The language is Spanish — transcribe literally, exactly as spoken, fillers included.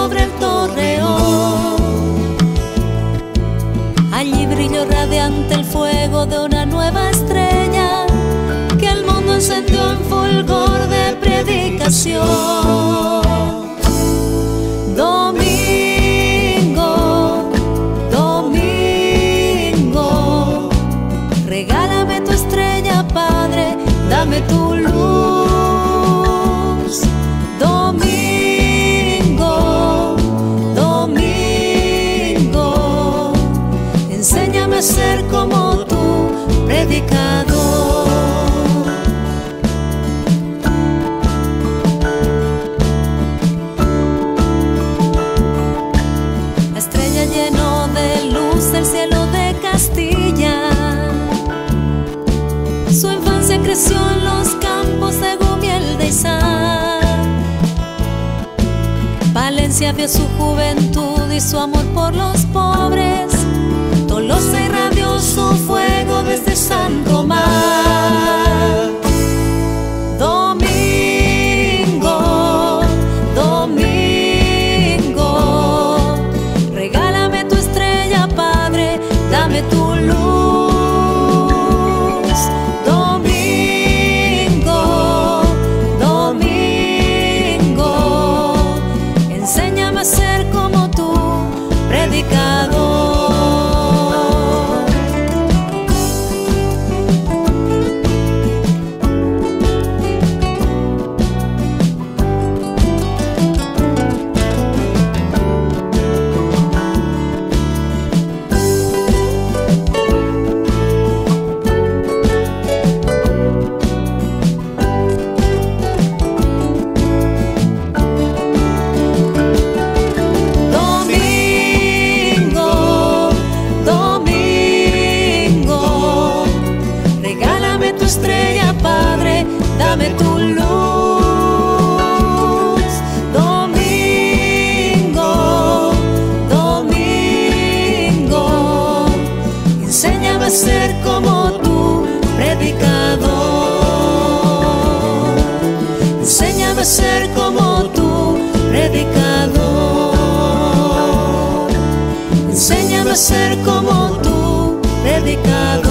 sobre el torreón. Allí brilló radiante el fuego de una nueva estrella que el mundo encendió en fulgor de predicación. Domingo, domingo, regálame tu estrella, Padre, dame tu luz. Domingo, domingo, enséñame a ser como tú, predicador. La estrella llenó de luz el cielo de Castilla. Su infancia creció en los campos de Gumiel de Izar. Palencia vio su juventud y su amor por los pobres. Tolosa irradió su fuego desde San Román. Domingo, domingo, regálame tu estrella, Padre, dame tu luz. Domingo, domingo, enséñame a ser como tú, predicador. Estrella, Padre, dame tu luz. Domingo, domingo, enséñame a ser como tú, predicador. Enséñame a ser como tú, predicador. Enséñame a ser como tú, predicador.